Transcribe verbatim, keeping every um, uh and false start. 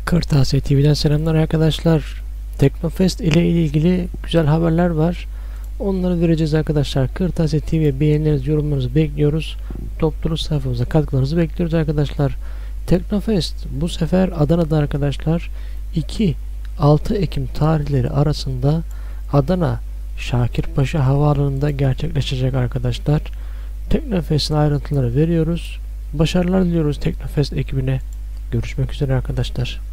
Kırtasiye T V'den selamlar arkadaşlar. Teknofest ile ilgili güzel haberler var. Onları vereceğiz arkadaşlar. Kırtasiye T V'ye beğenilerinizi, yorumlarınızı bekliyoruz. Topluluk sayfamıza katkılarınızı bekliyoruz arkadaşlar. Teknofest bu sefer Adana'da arkadaşlar. iki altı Ekim tarihleri arasında Adana Şakirpaşa Havaalanı'nda gerçekleşecek arkadaşlar. Teknofest'in ayrıntıları veriyoruz. Başarılar diliyoruz Teknofest ekibine. Görüşmek üzere arkadaşlar.